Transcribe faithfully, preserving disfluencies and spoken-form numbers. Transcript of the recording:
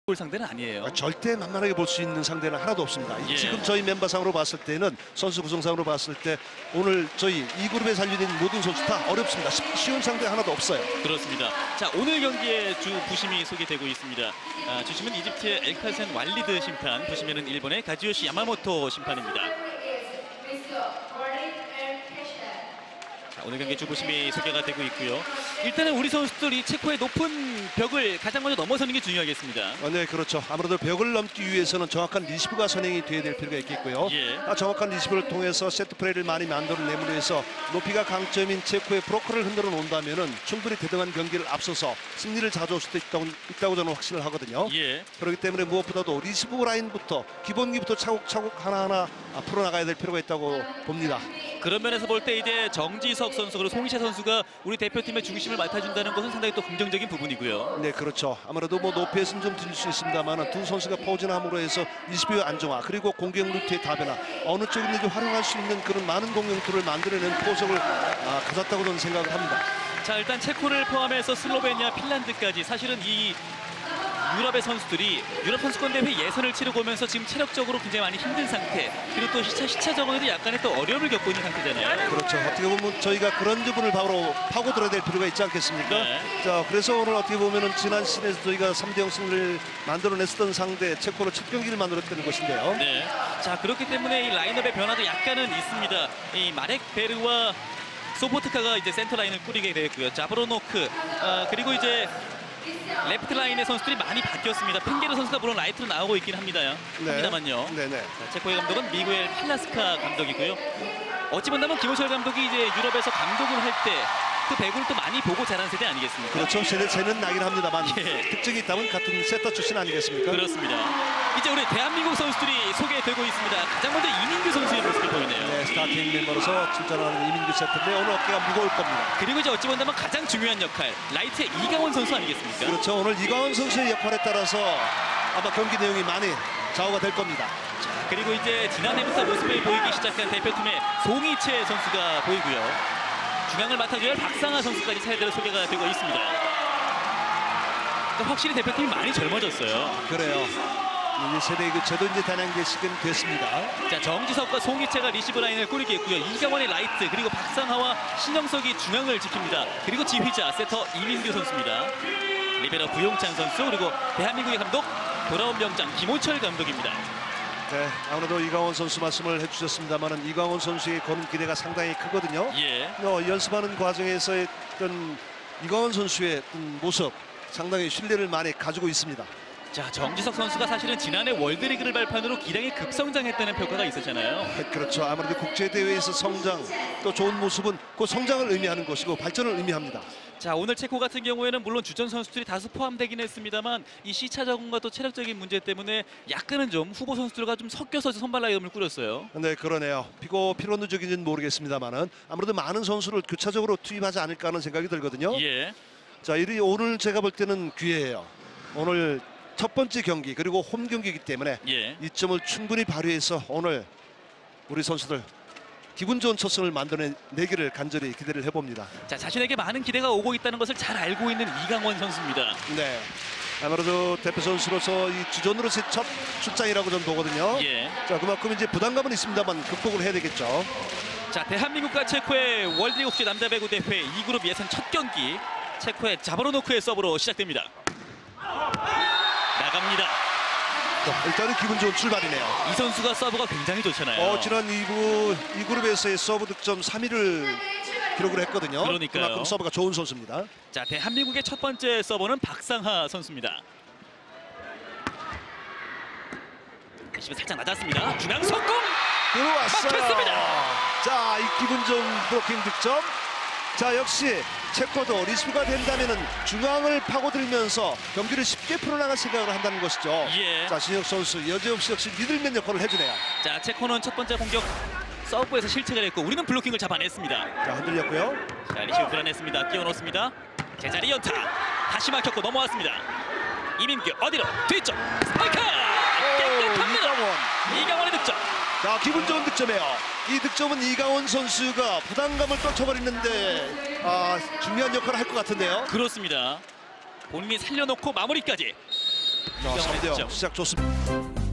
볼 상대는 아니에요. 아, 절대 만만하게 볼 수 있는 상대는 하나도 없습니다. 예. 지금 저희 멤버상으로 봤을 때는 선수 구성상으로 봤을 때 오늘 저희 이 그룹에 잔류된 모든 선수 다 어렵습니다. 쉬운 상대 하나도 없어요. 그렇습니다. 자, 오늘 경기의 주 부심이 소개되고 있습니다. 아, 주심은 이집트의 엘카센 왈리드 심판, 부심에는 일본의 가지요시 야마모토 심판입니다. 자, 오늘 경기 주 부심이 소개가 되고 있고요. 일단은 우리 선수들이 체코의 높은 벽을 가장 먼저 넘어서는 게 중요하겠습니다. 아, 네, 그렇죠. 아무래도 벽을 넘기 위해서는 정확한 리시브가 선행이 돼야 될 필요가 있겠고요. 예. 아, 정확한 리시브를 통해서 세트 플레이를 많이 만들어내므로 해서 높이가 강점인 체코의 브로커를 흔들어 놓는다면은 충분히 대등한 경기를 앞서서 승리를 가져올 수도 있다고, 있다고 저는 확신을 하거든요. 예. 그렇기 때문에 무엇보다도 리시브 라인부터 기본기부터 차곡차곡 하나하나 풀어나가야 될 필요가 있다고 봅니다. 그런 면에서 볼 때 이제 정지석 선수 그리고 송희채 선수가 우리 대표팀의 중심을 맡아준다는 것은 상당히 또 긍정적인 부분이고요. 네, 그렇죠. 아무래도 뭐 높이에서는 좀 들릴 수 있습니다만 두 선수가 포진함으로 해서 리시브의 안정화 그리고 공격 루트의 다변화 어느 쪽이든지 활용할 수 있는 그런 많은 공격투를 만들어내는 포석을 아, 가졌다고 저는 생각을 합니다. 자, 일단 체코를 포함해서 슬로베니아, 핀란드까지 사실은 이 유럽의 선수들이 유럽 선수권 대회 예선을 치르고 오면서 지금 체력적으로 굉장히 많이 힘든 상태 그리고 또 시차, 시차적으로도 약간의 또 어려움을 겪고 있는 상태잖아요. 그렇죠. 어떻게 보면 저희가 그런 부분을 바로 파고들어야 될 필요가 있지 않겠습니까? 네. 자, 그래서 오늘 어떻게 보면은 지난 시즌에서 저희가 삼 대 영 승리를 만들어냈었던 상대 체코로 첫 경기를 만들었다는 것인데요. 네. 자, 그렇기 때문에 이 라인업의 변화도 약간은 있습니다. 이 마렉 베르와 소보트카가 이제 센터 라인을 꾸리게 되었고요. 자브로노크 아, 그리고 이제 레프트 라인의 선수들이 많이 바뀌었습니다. 펜게르 선수가 물론 라이트로 나오고 있긴 합니다. 네. 합니다만요. 네네. 자, 체코의 감독은 미구엘 필라스카 감독이고요. 어찌 본다면 김호철 감독이 이제 유럽에서 감독을 할 때 그 배구를 또 많이 보고 자란 세대 아니겠습니까? 그렇죠. 세대 차이는 나긴 합니다만 예. 특징이 있다면 같은 세터 출신 아니겠습니까? 그렇습니다. 이제 우리 대한민국 선수들이 소개되고 있습니다. 가장 먼저 이민규 선수의 모습을 보이네요. 네, 스타팅 멤버로서 출전하는 이민규 세트인데 오늘 어깨가 무거울 겁니다. 그리고 이제 어찌 본다면 가장 중요한 역할 라이트의 이강원 선수 아니겠습니까? 그렇죠. 오늘 이강원 선수의 역할에 따라서 아마 경기 내용이 많이 좌우가 될 겁니다. 자, 그리고 이제 지난해부터 모습을 보이기 시작한 대표팀의 송희채 선수가 보이고요. 중앙을 맡아줘야 할 박상하 선수까지 차례대로 소개가 되고 있습니다. 그러니까 확실히 대표팀이 많이 젊어졌어요. 그래요. 이 세대 교체도 이제 단양계 시간 됐습니다. 자, 정지석과 송희채가 리시브 라인을 꾸리게 있고요. 이강원의 라이트 그리고 박상하와 신영석이 중앙을 지킵니다. 그리고 지휘자 세터 이민규 선수입니다. 리베로 부용찬 선수 그리고 대한민국의 감독 돌아온 명장 김호철 감독입니다. 네, 아무래도 이강원 선수 말씀을 해주셨습니다만은 이강원 선수의 거는 기대가 상당히 크거든요. 예. 어, 연습하는 과정에서 어떤 이강원 선수의 모습 상당히 신뢰를 많이 가지고 있습니다. 자, 정지석 선수가 사실은 지난해 월드리그를 발판으로 기량이 급성장했다는 평가가 있었잖아요. 그렇죠. 아무래도 국제대회에서 성장 또 좋은 모습은 그 성장을 의미하는 것이고 발전을 의미합니다. 자, 오늘 체코 같은 경우에는 물론 주전 선수들이 다수 포함되긴 했습니다만 이 시차 적응과 또 체력적인 문제 때문에 약간은 좀 후보 선수들과 좀 섞여서 선발 라인업을 꾸렸어요. 네, 그러네요. 피고 피로 누적인지는 모르겠습니다만은 아무래도 많은 선수를 교차적으로 투입하지 않을까 하는 생각이 들거든요. 예. 자, 이 오늘 제가 볼 때는 기회예요. 오늘 첫 번째 경기 그리고 홈 경기이기 때문에 예. 이점을 충분히 발휘해서 오늘 우리 선수들 기분 좋은 첫 승을 만들어내기를 간절히 기대를 해봅니다. 자, 자신에게 많은 기대가 오고 있다는 것을 잘 알고 있는 이강원 선수입니다. 네, 아무래도 대표 선수로서 이 주전으로서의 첫 출장이라고 저는 보거든요. 예. 자, 그만큼 이제 부담감은 있습니다만 극복을 해야 되겠죠. 자, 대한민국과 체코의 월드리그 국제 남자 배구 대회 이 그룹 예선 첫 경기 체코의 자바로노크의 서브로 시작됩니다. 나갑니다. 자, 일단은 기분 좋은 출발이네요. 이 선수가 서브가 굉장히 좋잖아요. 어, 지난 이, 부, 이 그룹에서의 서브 득점 삼 위를 기록을 했거든요. 그러니까요. 그만큼 서브가 좋은 선수입니다. 자, 대한민국의 첫 번째 서버는 박상하 선수입니다. 리시브 살짝 낮았습니다. 중앙 성공! 들어왔어요. 막혔습니다. 자, 이 기분 좋은 브로킹 득점. 자, 역시 체코도 리시브가 된다면은 중앙을 파고들면서 경기를 쉽게 풀어나갈 생각을 한다는 것이죠. 예. 자, 신혁 선수 여지없이 역시 미들맨 역할을 해주네요. 자, 체코는 첫 번째 공격 서브에서 실책을 했고 우리는 블로킹을 잡아냈습니다. 자, 흔들렸고요. 자, 리시브 불안했습니다. 끼워놓습니다. 제자리 연타. 다시 막혔고 넘어왔습니다. 이민규 어디로? 뒤쪽. 스파이크! 깨끗합니다. 이강원. 이강원의 득점. 자, 기분 좋은 득점이에요. 이 득점은 이강원 선수가 부담감을 떨쳐버리는데 아, 중요한 역할을 할 것 같은데요. 그렇습니다. 본인이 살려놓고 마무리까지. 자, 삼 대 영 득점. 시작 좋습니다.